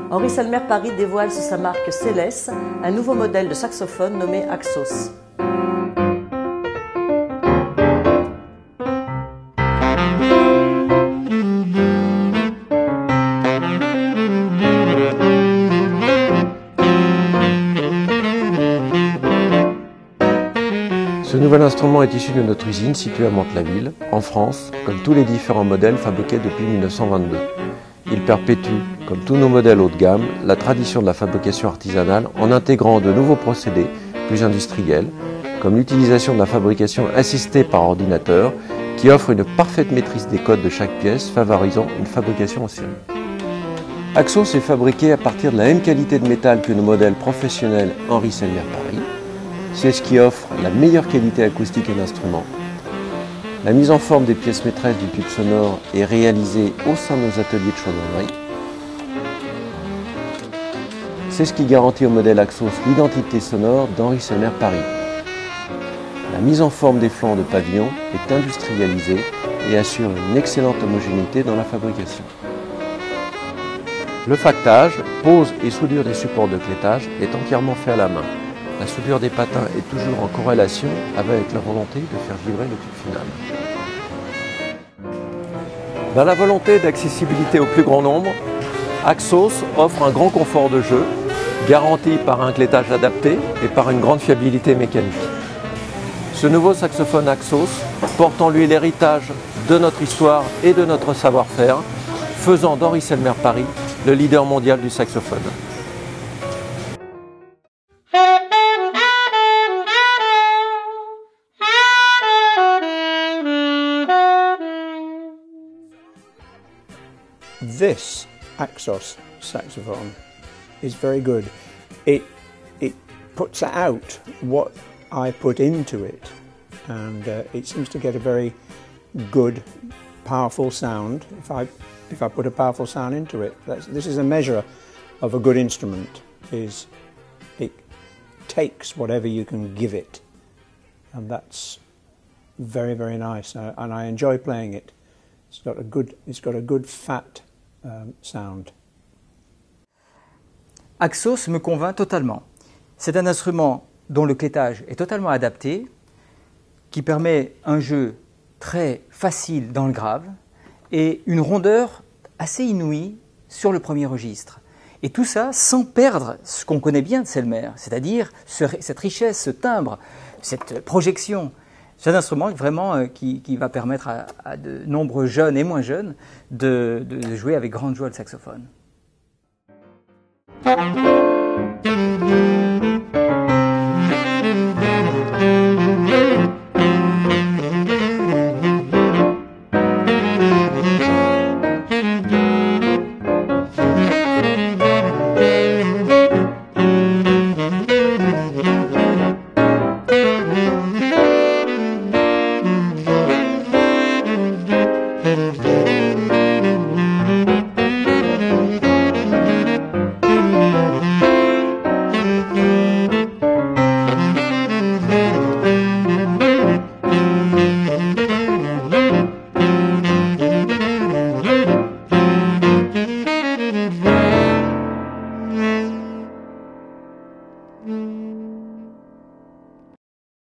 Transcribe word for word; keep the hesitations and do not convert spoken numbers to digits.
Henri Selmer Paris dévoile sous sa marque Céleste un nouveau modèle de saxophone nommé Axos. Ce nouvel instrument est issu de notre usine située à Mantes-la-Ville, en France, comme tous les différents modèles fabriqués depuis mille neuf cent vingt-deux. Il perpétue, comme tous nos modèles haut de gamme, la tradition de la fabrication artisanale en intégrant de nouveaux procédés plus industriels, comme l'utilisation de la fabrication assistée par ordinateur, qui offre une parfaite maîtrise des codes de chaque pièce, favorisant une fabrication en série. Axos est fabriqué à partir de la même qualité de métal que nos modèles professionnels Henri Selmer Paris. C'est ce qui offre la meilleure qualité acoustique et d'instrument. La mise en forme des pièces maîtresses du tube sonore est réalisée au sein de nos ateliers de chaudronnerie. C'est ce qui garantit au modèle Axos l'identité sonore d'Henri Selmer Paris. La mise en forme des flancs de pavillon est industrialisée et assure une excellente homogénéité dans la fabrication. Le factage, pose et soudure des supports de clétage est entièrement fait à la main. La soudure des patins est toujours en corrélation avec la volonté de faire vibrer le tube final. Dans la volonté d'accessibilité au plus grand nombre, Axos offre un grand confort de jeu, garanti par un clétage adapté et par une grande fiabilité mécanique. Ce nouveau saxophone Axos porte en lui l'héritage de notre histoire et de notre savoir-faire, faisant d'Henri Selmer Paris le leader mondial du saxophone. This Axos saxophone is very good. It, it puts out what I put into it, and uh, it seems to get a very good, powerful sound if I, if I put a powerful sound into it. That's, this is a measure of a good instrument, is it takes whatever you can give it, and that's very, very nice, uh, and I enjoy playing it. It's got a good, it's got a good fat um, sound. Axos me convainc totalement. C'est un instrument dont le clétage est totalement adapté, qui permet un jeu très facile dans le grave et une rondeur assez inouïe sur le premier registre. Et tout ça sans perdre ce qu'on connaît bien de Selmer, c'est-à-dire ce, cette richesse, ce timbre, cette projection. C'est un instrument vraiment euh, qui, qui va permettre à, à de nombreux jeunes et moins jeunes de, de jouer avec grande joie le saxophone.